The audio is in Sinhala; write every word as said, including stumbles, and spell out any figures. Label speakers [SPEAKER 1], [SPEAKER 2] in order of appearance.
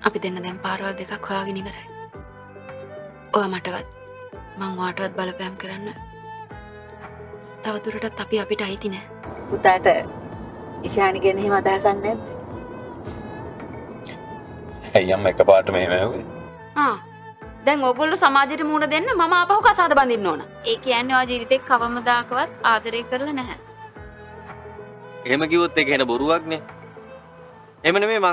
[SPEAKER 1] අපි දෙන්න දැන් පාරවල් දෙකක් හොයාගෙන ඉවරයි. ඔයා මටවත් මං ඔයාටවත් බලපෑම් කරන්න තවදුරටත් අපි අපිට අයිති නෑ.
[SPEAKER 2] පුතාට ඉෂානි ගැන එහෙම අදහසක් නැද්ද?
[SPEAKER 3] ඇයි අම්මා එකපාරට මෙහෙම ඇහුවේ?
[SPEAKER 1] ආ දැන් ඕගොල්ලෝ සමාජයට මුණ දෙන්න මම ආපහු කසාද බඳින්න ඕන. ඒ කියන්නේ ඔයා ජීවිතේ කවමදාකවත් ආදරය කරලා නැහැ.
[SPEAKER 4] එහෙම කිව්වොත් ඒක එන බොරුවක් නේ. එහෙම නෙමෙයි මං